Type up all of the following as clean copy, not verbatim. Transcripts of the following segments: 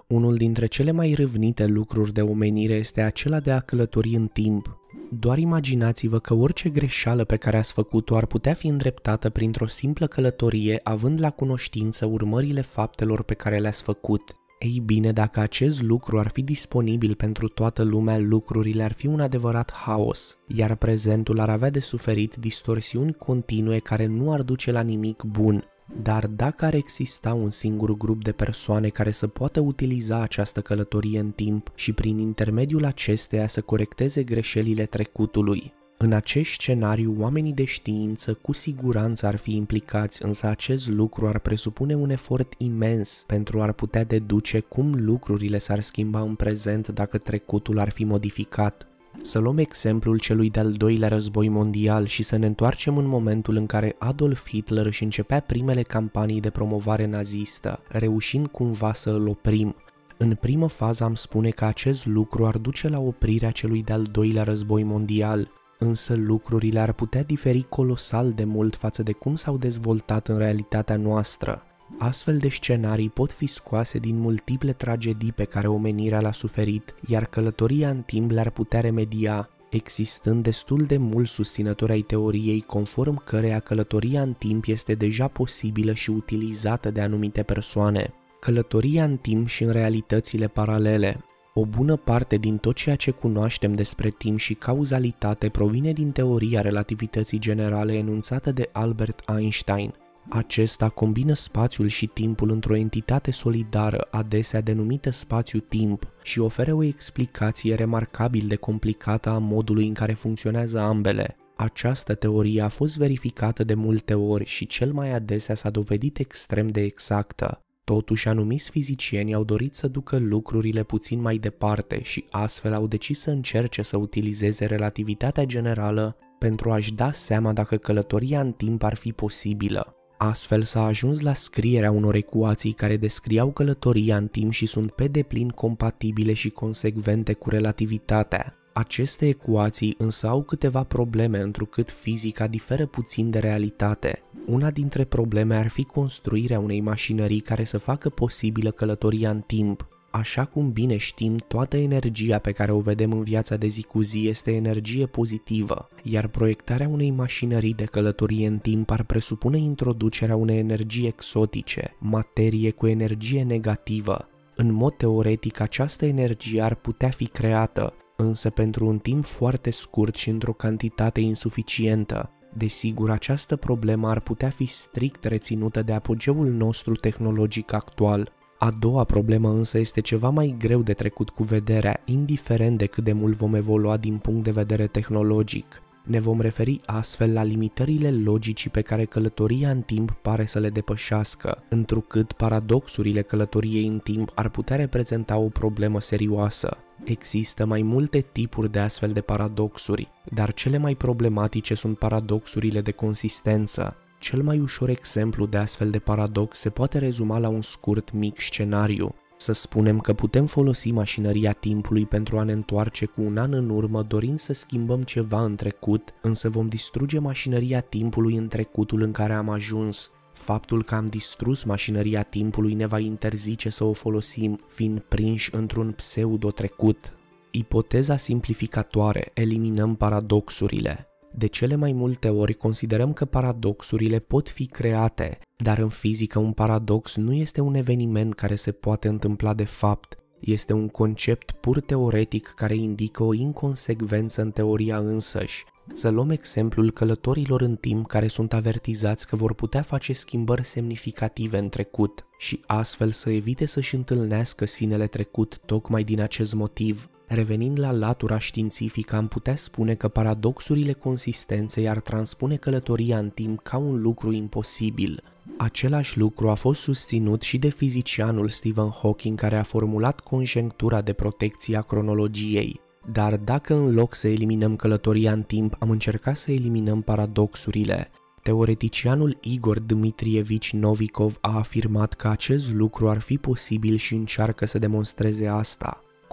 Unul dintre cele mai râvnite lucruri de omenire este acela de a călători în timp. Doar imaginați-vă că orice greșeală pe care ați făcut-o ar putea fi îndreptată printr-o simplă călătorie, având la cunoștință urmările faptelor pe care le-ați făcut. Ei bine, dacă acest lucru ar fi disponibil pentru toată lumea, lucrurile ar fi un adevărat haos, iar prezentul ar avea de suferit distorsiuni continue care nu ar duce la nimic bun. Dar dacă ar exista un singur grup de persoane care să poată utiliza această călătorie în timp și prin intermediul acesteia să corecteze greșelile trecutului, în acest scenariu oamenii de știință cu siguranță ar fi implicați, însă acest lucru ar presupune un efort imens pentru a putea deduce cum lucrurile s-ar schimba în prezent dacă trecutul ar fi modificat. Să luăm exemplul celui de-al doilea război mondial și să ne întoarcem în momentul în care Adolf Hitler își începea primele campanii de promovare nazistă, reușind cumva să îl oprim. În primă fază am spune că acest lucru ar duce la oprirea celui de-al doilea război mondial, însă lucrurile ar putea diferi colosal de mult față de cum s-au dezvoltat în realitatea noastră. Astfel de scenarii pot fi scoase din multiple tragedii pe care omenirea le-a suferit, iar călătoria în timp le-ar putea remedia, existând destul de mulți susținători ai teoriei conform căreia călătoria în timp este deja posibilă și utilizată de anumite persoane. Călătoria în timp și în realitățile paralele. O bună parte din tot ceea ce cunoaștem despre timp și cauzalitate provine din teoria relativității generale enunțată de Albert Einstein. Acesta combină spațiul și timpul într-o entitate solidară, adesea denumită spațiu-timp, și oferă o explicație remarcabil de complicată a modului în care funcționează ambele. Această teorie a fost verificată de multe ori și cel mai adesea s-a dovedit extrem de exactă. Totuși, anumiți fizicieni au dorit să ducă lucrurile puțin mai departe și astfel au decis să încerce să utilizeze relativitatea generală pentru a-și da seama dacă călătoria în timp ar fi posibilă. Astfel s-a ajuns la scrierea unor ecuații care descriau călătoria în timp și sunt pe deplin compatibile și consecvente cu relativitatea. Aceste ecuații însă au câteva probleme, întrucât fizica diferă puțin de realitate. Una dintre probleme ar fi construirea unei mașinării care să facă posibilă călătoria în timp. Așa cum bine știm, toată energia pe care o vedem în viața de zi cu zi este energie pozitivă, iar proiectarea unei mașinării de călătorie în timp ar presupune introducerea unei energii exotice, materie cu energie negativă. În mod teoretic, această energie ar putea fi creată, însă pentru un timp foarte scurt și într-o cantitate insuficientă. Desigur, această problemă ar putea fi strict reținută de apogeul nostru tehnologic actual. A doua problemă însă este ceva mai greu de trecut cu vederea, indiferent de cât de mult vom evolua din punct de vedere tehnologic. Ne vom referi astfel la limitările logicii pe care călătoria în timp pare să le depășească, întrucât paradoxurile călătoriei în timp ar putea reprezenta o problemă serioasă. Există mai multe tipuri de astfel de paradoxuri, dar cele mai problematice sunt paradoxurile de consistență. Cel mai ușor exemplu de astfel de paradox se poate rezuma la un scurt mic scenariu. Să spunem că putem folosi mașinăria timpului pentru a ne întoarce cu un an în urmă dorind să schimbăm ceva în trecut, însă vom distruge mașinăria timpului în trecutul în care am ajuns. Faptul că am distrus mașinăria timpului ne va interzice să o folosim, fiind prinși într-un pseudo-trecut. Ipoteza simplificatoare: eliminăm paradoxurile. De cele mai multe ori considerăm că paradoxurile pot fi create, dar în fizică un paradox nu este un eveniment care se poate întâmpla de fapt. Este un concept pur teoretic care indică o inconsecvență în teoria însăși. Să luăm exemplul călătorilor în timp care sunt avertizați că vor putea face schimbări semnificative în trecut și astfel să evite să-și întâlnească sinele trecut tocmai din acest motiv. Revenind la latura științifică, am putea spune că paradoxurile consistenței ar transpune călătoria în timp ca un lucru imposibil. Același lucru a fost susținut și de fizicianul Stephen Hawking, care a formulat conjectura de protecție a cronologiei. Dar dacă în loc să eliminăm călătoria în timp, am încercat să eliminăm paradoxurile, teoreticianul Igor Dmitrievici Novikov a afirmat că acest lucru ar fi posibil și încearcă să demonstreze asta.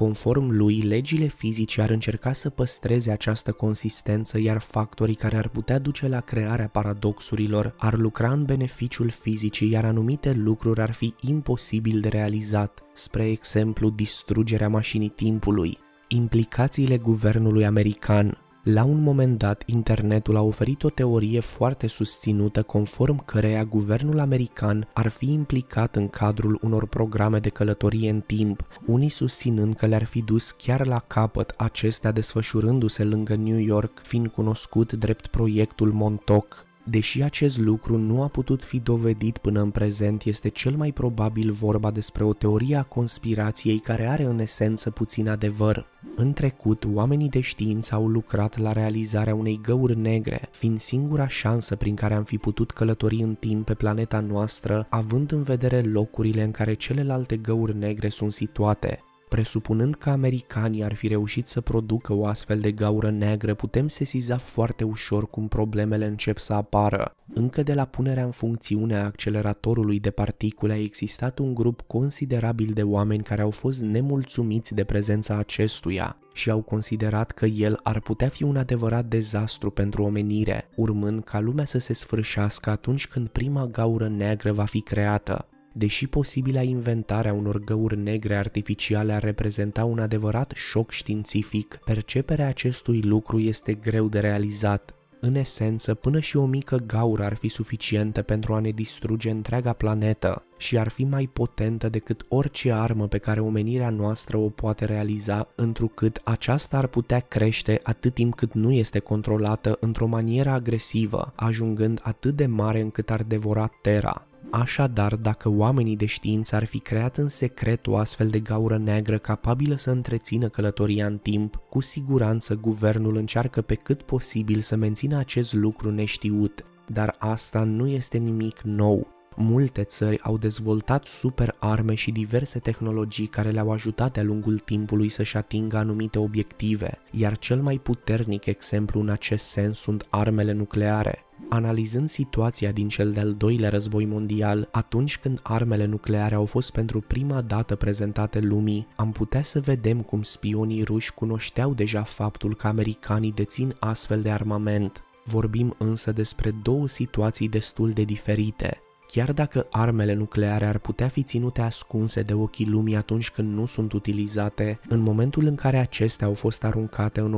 Conform lui, legile fizice ar încerca să păstreze această consistență, iar factorii care ar putea duce la crearea paradoxurilor ar lucra în beneficiul fizicii, iar anumite lucruri ar fi imposibil de realizat, spre exemplu distrugerea mașinii timpului. Implicațiile guvernului american. La un moment dat, internetul a oferit o teorie foarte susținută conform căreia guvernul american ar fi implicat în cadrul unor programe de călătorie în timp, unii susținând că le-ar fi dus chiar la capăt, acestea desfășurându-se lângă New York, fiind cunoscut drept proiectul Montauk. Deși acest lucru nu a putut fi dovedit până în prezent, este cel mai probabil vorba despre o teorie a conspirației care are în esență puțin adevăr. În trecut, oamenii de știință au lucrat la realizarea unei găuri negre, fiind singura șansă prin care am fi putut călători în timp pe planeta noastră, având în vedere locurile în care celelalte găuri negre sunt situate. Presupunând că americanii ar fi reușit să producă o astfel de gaură neagră, putem sesiza foarte ușor cum problemele încep să apară. Încă de la punerea în funcțiune a acceleratorului de particule a existat un grup considerabil de oameni care au fost nemulțumiți de prezența acestuia și au considerat că el ar putea fi un adevărat dezastru pentru omenire, urmând ca lumea să se sfârșească atunci când prima gaură neagră va fi creată. Deși posibila inventarea unor găuri negre artificiale ar reprezenta un adevărat șoc științific, perceperea acestui lucru este greu de realizat. În esență, până și o mică gaură ar fi suficientă pentru a ne distruge întreaga planetă și ar fi mai potentă decât orice armă pe care omenirea noastră o poate realiza, întrucât aceasta ar putea crește atât timp cât nu este controlată într-o manieră agresivă, ajungând atât de mare încât ar devora Terra. Așadar, dacă oamenii de știință ar fi creat în secret o astfel de gaură neagră capabilă să întrețină călătoria în timp, cu siguranță guvernul încearcă pe cât posibil să mențină acest lucru neștiut, dar asta nu este nimic nou. Multe țări au dezvoltat super arme și diverse tehnologii care le-au ajutat de-a lungul timpului să-și atingă anumite obiective, iar cel mai puternic exemplu în acest sens sunt armele nucleare. Analizând situația din cel de-al doilea război mondial, atunci când armele nucleare au fost pentru prima dată prezentate lumii, am putea să vedem cum spionii ruși cunoșteau deja faptul că americanii dețin astfel de armament. Vorbim însă despre două situații destul de diferite. Chiar dacă armele nucleare ar putea fi ținute ascunse de ochii lumii atunci când nu sunt utilizate, în momentul în care acestea au fost aruncate în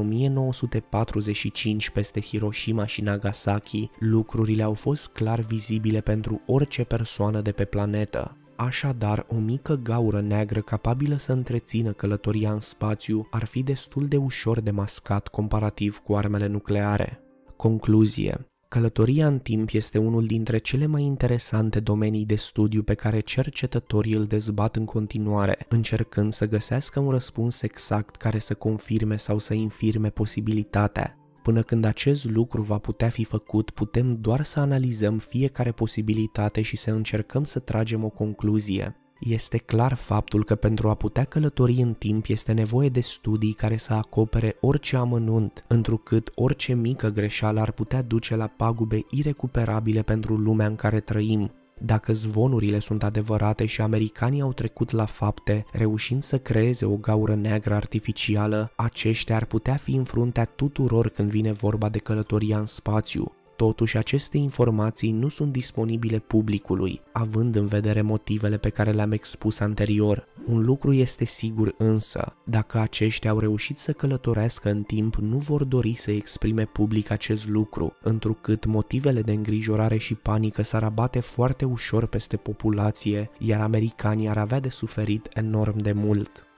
1945 peste Hiroshima și Nagasaki, lucrurile au fost clar vizibile pentru orice persoană de pe planetă. Așadar, o mică gaură neagră capabilă să întrețină călătoria în spațiu ar fi destul de ușor de mascat comparativ cu armele nucleare. Concluzie. Călătoria în timp este unul dintre cele mai interesante domenii de studiu pe care cercetătorii îl dezbat în continuare, încercând să găsească un răspuns exact care să confirme sau să infirme posibilitatea. Până când acest lucru va putea fi făcut, putem doar să analizăm fiecare posibilitate și să încercăm să tragem o concluzie. Este clar faptul că pentru a putea călători în timp este nevoie de studii care să acopere orice amănunt, întrucât orice mică greșeală ar putea duce la pagube irecuperabile pentru lumea în care trăim. Dacă zvonurile sunt adevărate și americanii au trecut la fapte, reușind să creeze o gaură neagră artificială, aceștia ar putea fi în fruntea tuturor când vine vorba de călătoria în spațiu. Totuși, aceste informații nu sunt disponibile publicului, având în vedere motivele pe care le-am expus anterior. Un lucru este sigur însă, dacă aceștia au reușit să călătorească în timp, nu vor dori să exprime public acest lucru, întrucât motivele de îngrijorare și panică s-ar abate foarte ușor peste populație, iar americanii ar avea de suferit enorm de mult.